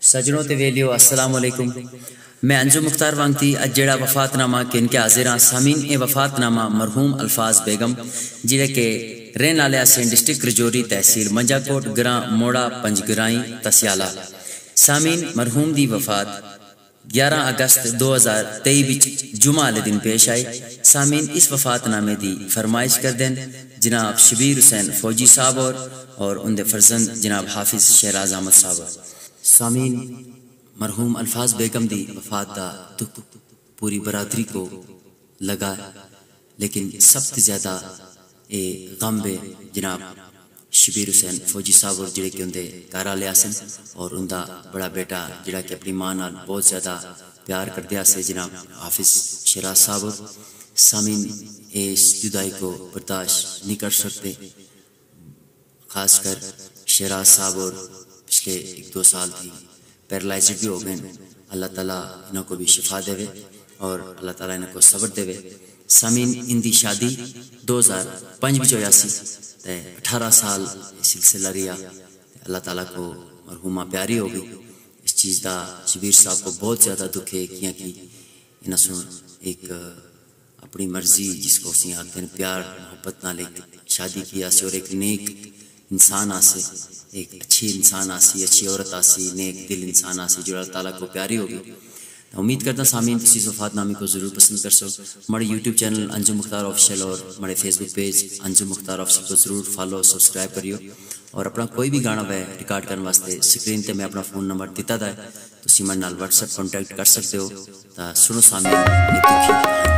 सजनों ते वेलियो अस्सलाम वालेकुम। मैं अंजुम मुख्तार वांगती अज जेड़ा वफातनामा के इनके हाजिर हाँ सामीन ए वफातनामा मरहूम अल्फाज बेगम जिले के रहने वाले असें डिस्ट्रिक्ट रजौरी तहसील मंजाकोट ग्रां मोड़ा पंजगराई तसियाला। सामीन मरहूम दी वफात 11 अगस्त 2023 विच जुमा वाले दिन पेश आई। सामीन इस वफातनामे दी फरमाइश कर दें जनाब शबीर हुसैन फौजी साहब और उनके फर्जंद जनाब हाफिज शहराज अहमद साहब। सामीन मरहूम अल्फाज बेगम दी वफात का दुख पूरी बरादरी को लगा, लेकिन सबसे ज़्यादा ये गम बे जनाब शबीर हुसैन फौजी साहब और जिहड़े कि उनके घर वाले आसन और उनका बड़ा बेटा जिहड़ा कि अपनी मां नाल बहुत ज़्यादा प्यार करते से जनाब हाफिज शहराज साहब। सामीन इस जुदाई को बर्दाश्त नहीं कर सकते, खासकर शहराज साहब और पिछले 1-2 साल थी पैरालाइज भी हो गए। अल्लाह ताला इन्हों को भी शिफा देवे और अल्लाह ताला इन्हों को सब्र देवे। सामीन इनकी शादी 2005 में होया सी ते 18 साल सिलसिला रहा। अल्लाह ताला को मरहूमा प्यारी हो गई। इस चीज़ का शबीर साहब को बहुत ज़्यादा दुख है कि इन्हें सुन एक अपनी मर्जी जिसको असी आखते हैं प्यार मोहब्बत नाल एक शादी की आसी और एक नेक इंसान आसे, एक अच्छी इंसान आसी, अच्छी औरत आसी, नेक दिल इंसान आसी जो अल्लाह ताला को प्यारी होगी। तो उम्मीद करता सामीन इस वफातनामे को ज़रूर पसंद कर सो। हमारे YouTube channel Anjum Mukhtar official और हमारे Facebook page Anjum Mukhtar official को ज़रूर फॉलो सब्सक्राइब करियो और अपना कोई भी गाना वह रिकॉर्ड करने वास्ते स्क्रीन पर मैं अपना फ़ोन नंबर दिता है तो मेरे नाल व्हाट्सएप कॉन्टैक्ट कर सकते हो। तो सुनो सामीन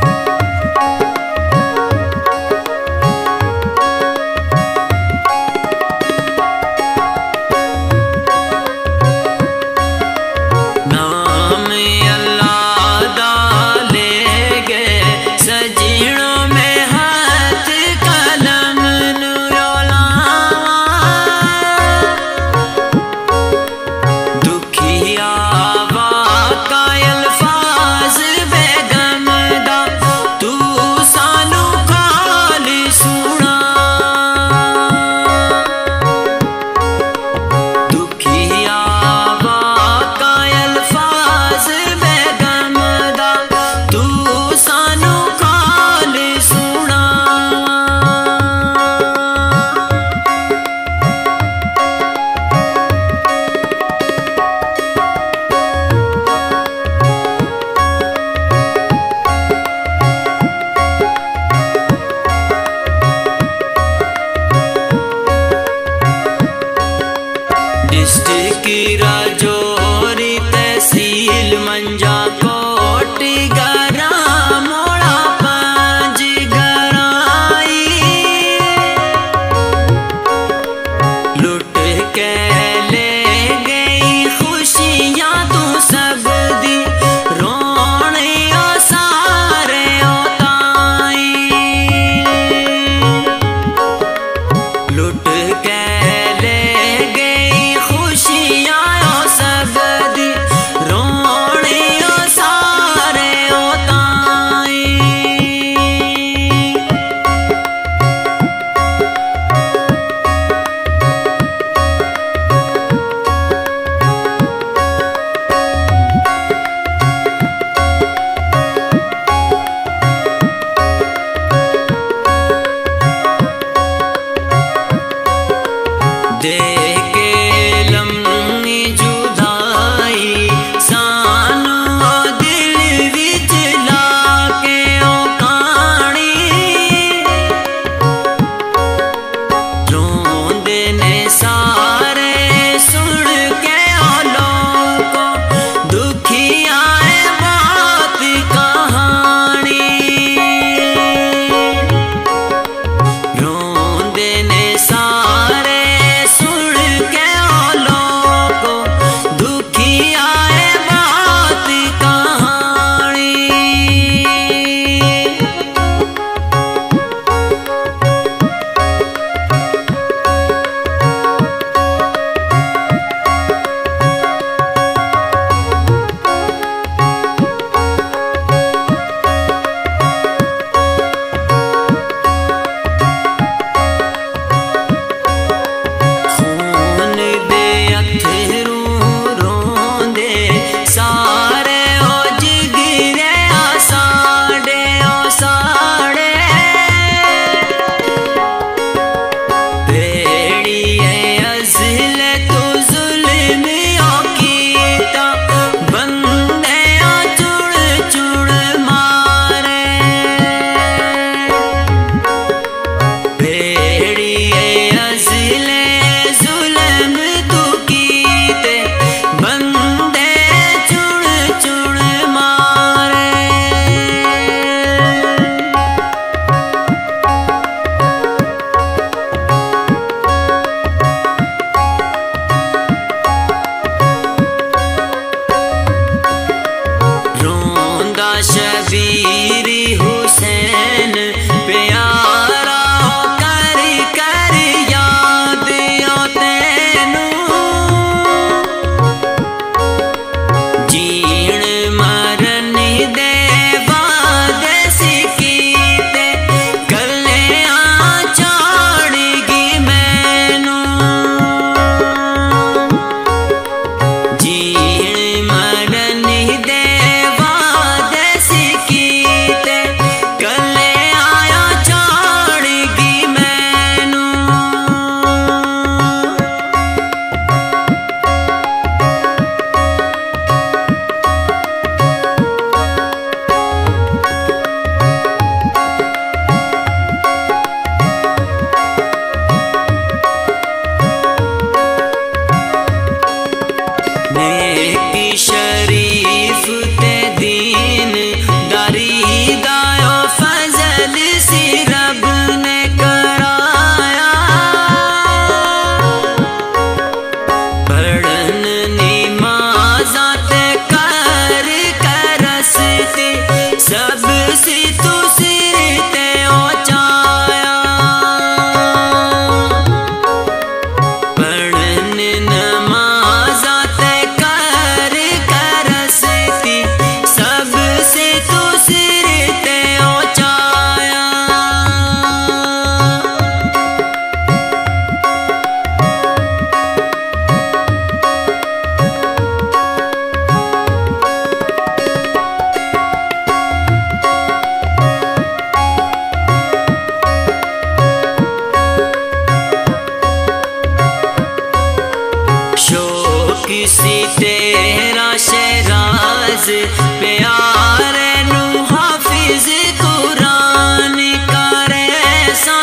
तेरा शहराज प्यारे नू हाफिज कुरान करे सा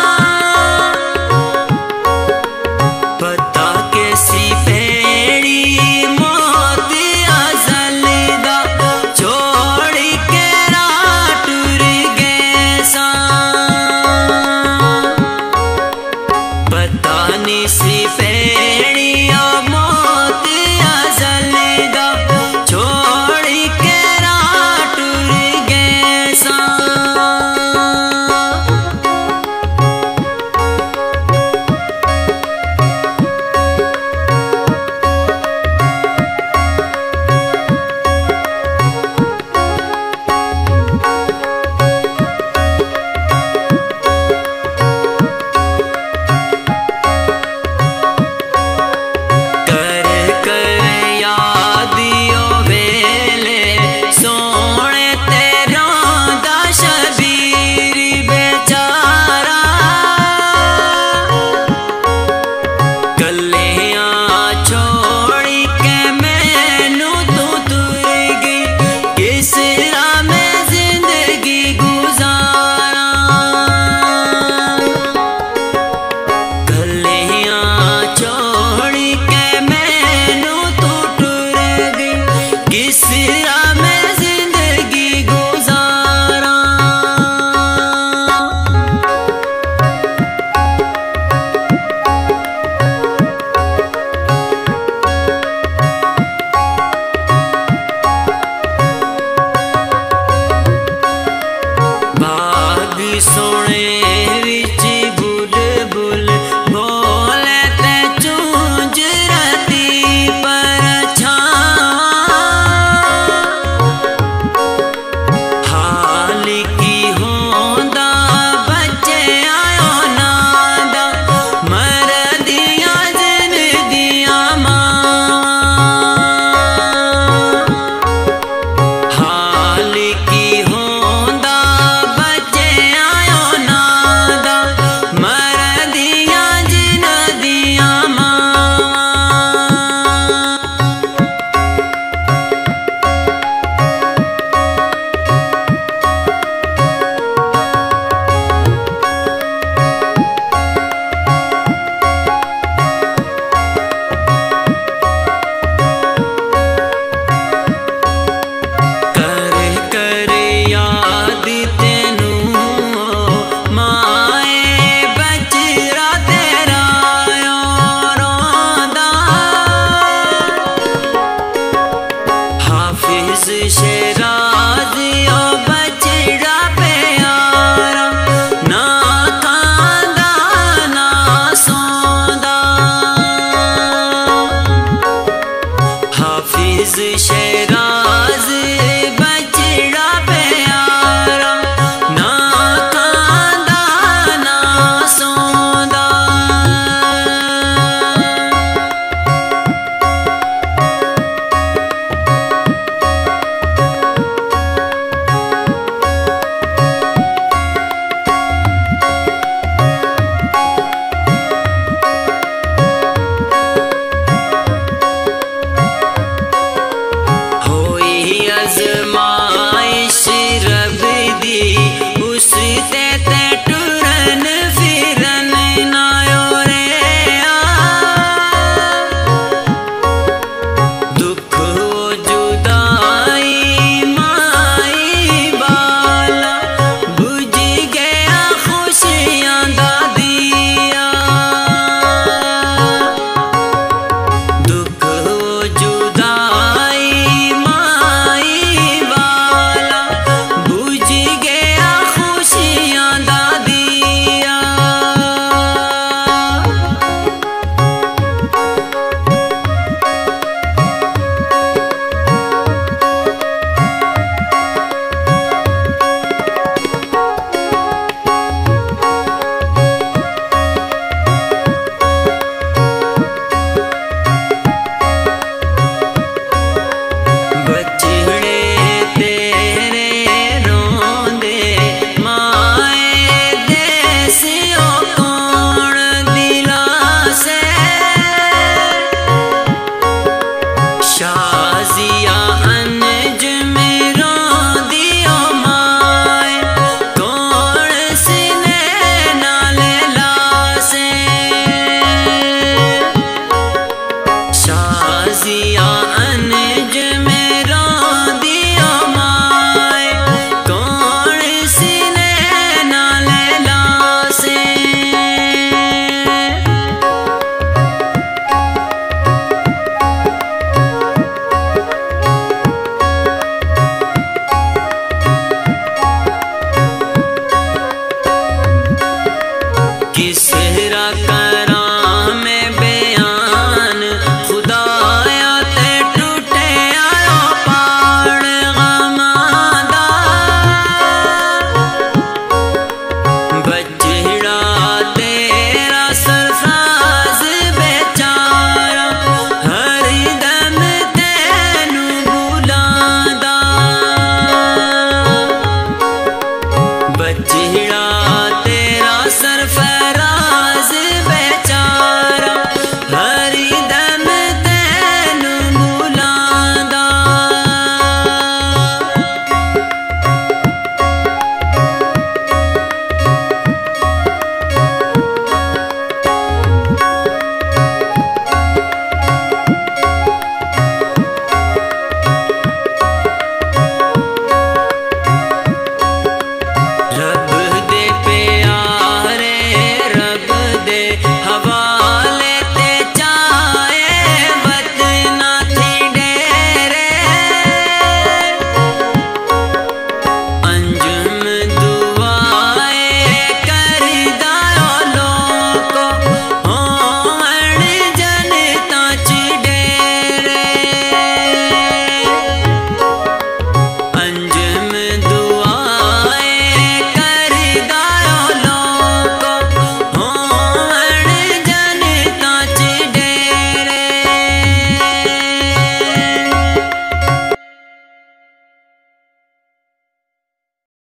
पता कैसी पेड़ी मौत अज़ल दा छोड़ के रात टुर गए सा पता नहीं सी पेड़ी मौत अज़ल दा छोड़ के रात टुर गए सा सोने विच बुलबुल बोले ते चूंज राती पर हाल की होंदा बच्चे आयो नादा मर दिया जिन दिया मां हाल की होंदा शहराज ओ बचड़ा प्यारा ना खांदा ना सौंदा हाफिज शहराज